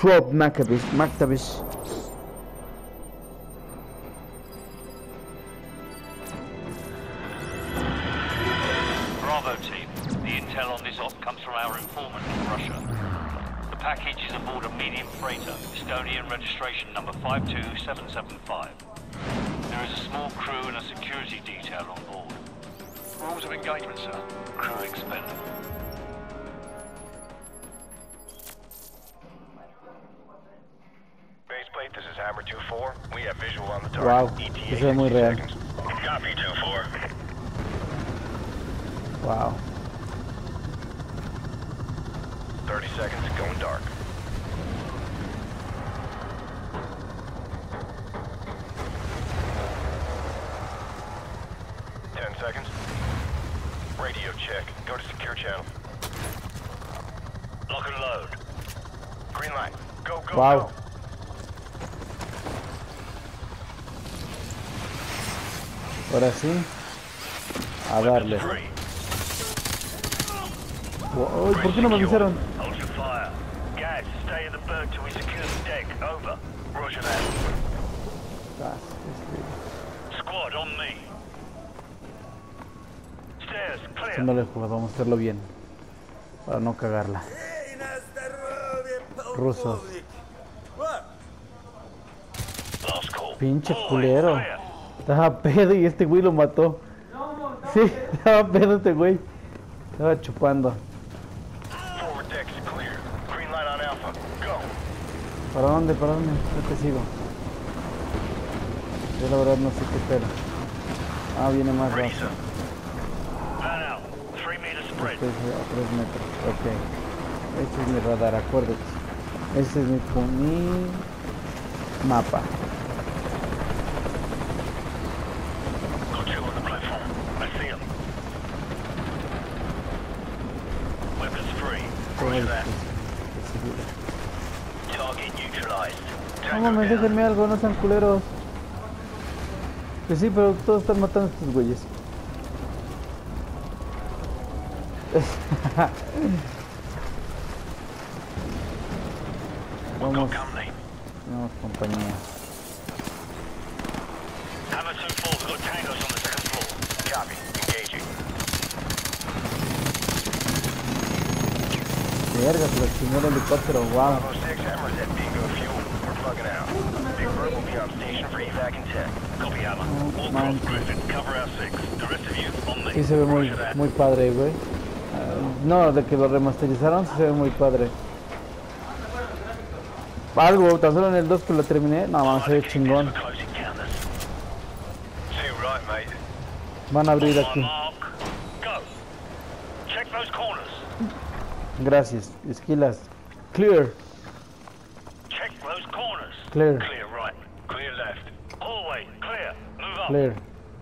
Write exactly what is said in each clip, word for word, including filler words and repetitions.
Swap Maccabees, Maccabees. Bravo team, the intel on this op comes from our informant in Russia. The package is aboard a medium freighter, Estonian registration number five two seven seven five. There is a small crew and a security detail on board. Rules of engagement, sir. Crew expendable. Baseplate, this is Hammer two four. We have visual on the target. Wow, E T A eso es muy real. seconds. Copy two four. Wow. thirty seconds, going dark. ten seconds. Radio check. Go to secure channel. Lock and load. Green light. Go, go, Wow. go. Ahora sí. A darle. Three. Wow, ¿por qué no me avisaron? Hold your fire. Guys, stay in the berg till we secure the deck. Over. Roger that. Ah, este, Squad on me. Stairs clear. no le juego, vamos a hacerlo bien. Para no cagarla. Rusos. Last call. Pinche Hallway culero. clear. Estaba pedo y este güey lo mató. Sí, estaba pedo este güey. Estaba chupando. Forward deck is clear. Green light on Alpha. Go. ¿Para dónde? ¿Para dónde? Yo te sigo. Yo la verdad no sé qué espera. Ah, viene más Ready, raza. sir. Plan out. Three meter spread. Este es a tres metros. Ok. Este es mi radar, acuérdate. Este es mi, pu- mi mapa. Got two on the platform. I see them. Weapons free. Todo Roger el- that. el- Target neutralized. No Tango mames, down. déjenme algo, no sean culeros. Que sí, pero todos están matando a estos güeyes. We've got Vamos, company. vamos compañía. Hammer two four's got tangos on the second floor. Copy. Engaging. Verga, se lo chingó el helicóptero, wow. Bravo six, Hammer's at Bingo Fuel. We're plugging out. Big Bird will be on station for evac in ten. Copy, Hammer. Oh, All man. cross Griffin. Cover our six. The rest of you on me. Sí se ve muy, Roger that. muy padre, güey. Ah, no, de que lo remasterizaron, sí se ve muy padre. Algo, tan solo en el dos que lo terminé, no, mames, se ve chingón. For close encounters. See you right, mate. Van a abrir On my aquí. mark. Go. Check those corners. Gracias, esquilas. Clear, Check those corners. clear, Clear right. Clear left. Hallway. Clear. Move up. clear.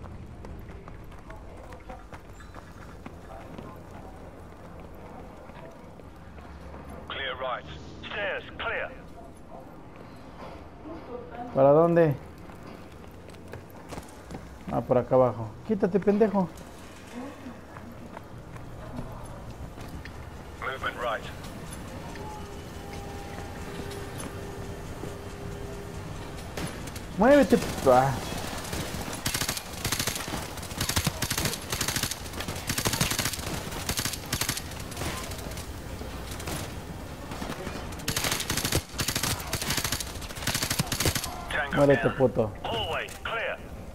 Clear right. Stairs. Clear. ¿Para dónde? Ah, por acá abajo. Quítate, pendejo. Movement right. Muévete. Ah. Tango Muérete, down. puto. Hallway. Clear.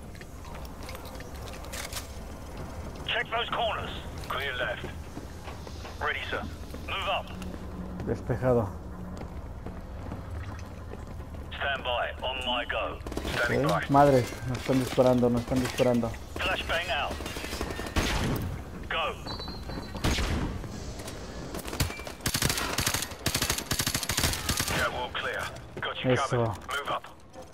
Check those corners. Clear left. Ready, sir. Move up. Despejado. Stand by. On my go. Standing ¿Eh? by. Madres, nos están disparando, nos están disparando. Flashbang out. Go. Catwalk clear. Got you Eso. covered. Move up.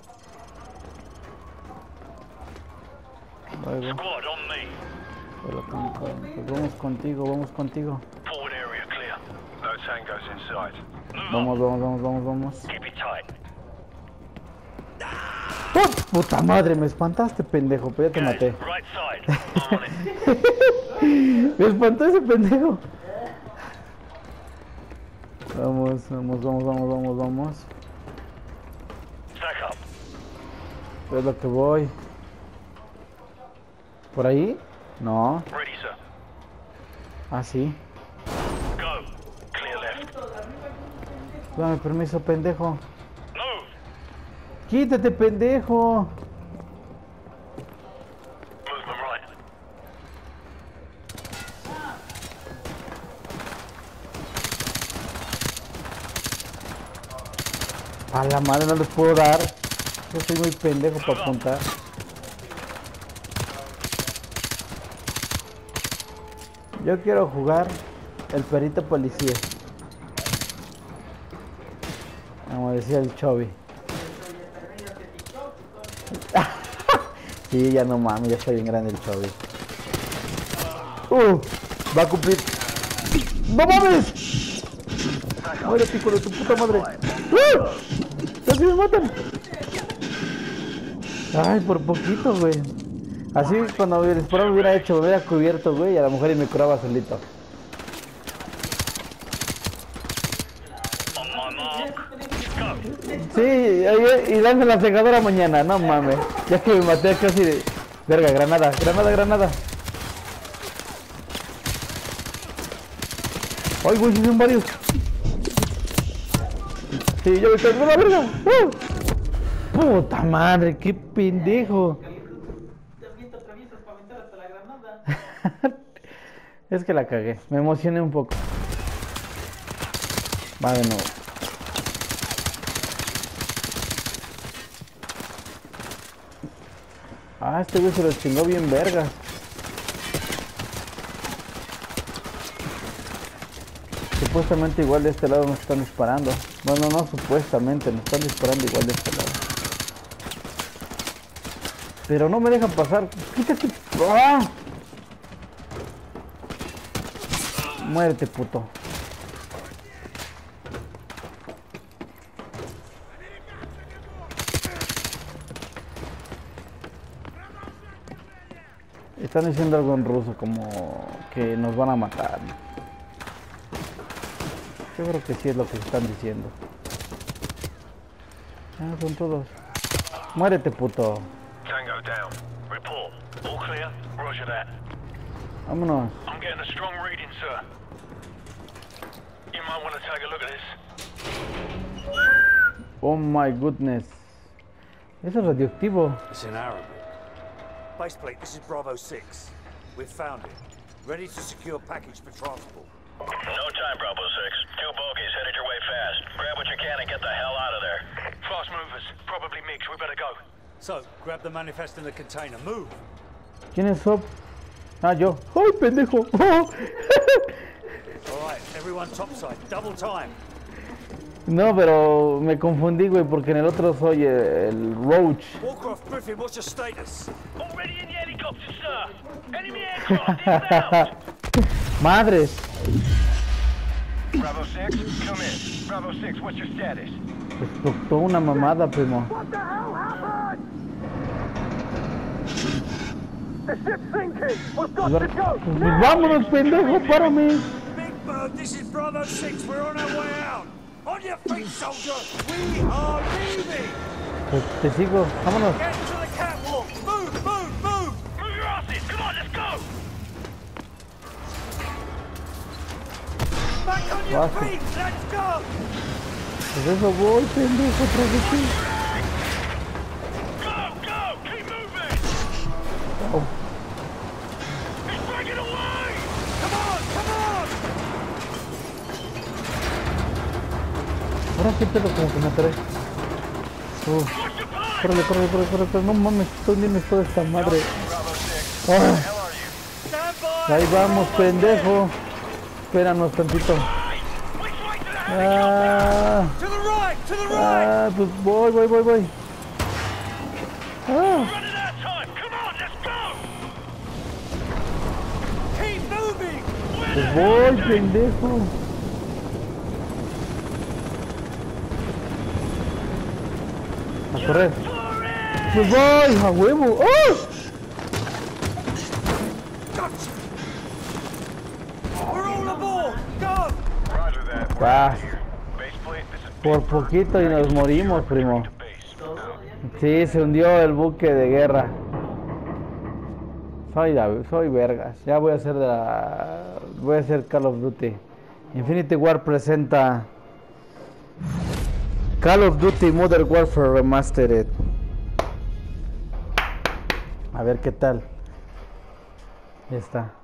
Luego, Squad on me. pero con- con- pues vamos contigo, vamos contigo. Forward area clear. No tangos in sight. Move Vamos, up. vamos, vamos, vamos, vamos. Keep it tight. ¡Oh! Puta madre, me espantaste, pendejo, pero ya te Guys, maté. right side. I'm on it. Me espantó ese pendejo. Vamos, vamos, vamos, vamos, vamos, vamos. Stack up. Es lo que voy. ¿Por ahí? No. Ready, sir. Ah, sí. Go. Clear left. Dame permiso, pendejo. Move. Quítate, pendejo. Movement right. A la madre no les puedo dar. Yo soy muy pendejo para apuntar. Yo quiero jugar el perito policía. Como decía el Chovy. Sí, ya no mames, ya está bien grande el Chovy. Uh, va a cumplir. ¡No mames! Muere, pico de tu puta madre. ¡Uh! ¡Casi me matan! Ay, por poquito, güey. Así cuando el disparo me hubiera hecho, me hubiera cubierto, güey, y a la mujer y me curaba solito. Sí, y dame la secadora mañana, no mames. Ya que me maté casi de... Verga, granada, granada, granada. Ay, güey, si son varios. Sí, yo me caigo la verga. ¡Uh! Puta madre, qué pendejo. Es que la cagué, me emocioné un poco. Va de nuevo. Ah, este güey se lo chingó bien verga. Supuestamente igual de este lado nos están disparando. Bueno, no supuestamente, nos están disparando igual de este lado. Pero no me dejan pasar. Quítate. ¡Ah! Muérete, puto. Están diciendo algo en ruso, como que nos van a matar. Yo creo que sí es lo que están diciendo. Ah, son todos. Muérete, puto. Tango down. Report. All clear? Roger that. Vámonos. I'm getting a strong reading, sir. You might want to take a look at this. Oh my goodness. Eso es radioactivo. It's in Arabic. Baseplate, this is Bravo six. We've found it. Ready to secure package for transport. No time, Bravo six. Two bogies headed your way fast. Grab what you can and get the hell out of there. Fast movers. Probably mixed. We better go. So, grab the manifest in the container. Move! ¿Quién es Sob? Ah, yo. ¡Ay, pendejo! Oh. Alright, everyone topside. Double time. No, pero me confundí, güey, porque en el otro soy el Roach. Warcraft Griffin, what's your status? Already in the helicopter, sir. Enemy aircraft inbound. Madres. Bravo six, come in. Bravo six, what's your status? Explotó una mamada, primo. What the hell happened? The ship's sinking. We've got to go. Pues vámonos, pendejo, párame. Big Bird, this is Bravo six. We're on our way out. On your feet, soldier. We are leaving. Pues te sigo, vámonos. Get to the catwalk. Move, move, move. Move your asses. Come on, let's go. Back on your Basta. feet. Let's go. Pues eso voy, pendejo, tras de ti. Go, go. Keep moving. Oh. He's breaking away. Come on, come on. Ahora sí pedo como que me atrae. Uh. Córrele, córrele, córrele, córrele, córrele. No mames, estoy bien toda esta madre. Bravo six. Ah. Where the hell are you? Stand by. Ahí vamos, pendejo. Espéranos tantito. Which way to the helicopter? Ah, To the right, to the right. ah, pues voy, voy, voy, voy. Ah, Running out of time. Come on, let's go. Keep moving. pues voy, pendejo. A correr. Pues voy, a huevo. ¡Ah! Gotcha. We're all aboard. Go. Roger that. We're Ah, out of here. Por poquito y nos morimos, primo. Sí, se hundió el buque de guerra. Soy, soy vergas. Ya voy a hacer de la... Voy a hacer Call of Duty. Infinity War presenta Call of Duty Modern Warfare Remastered. A ver qué tal. Ya está.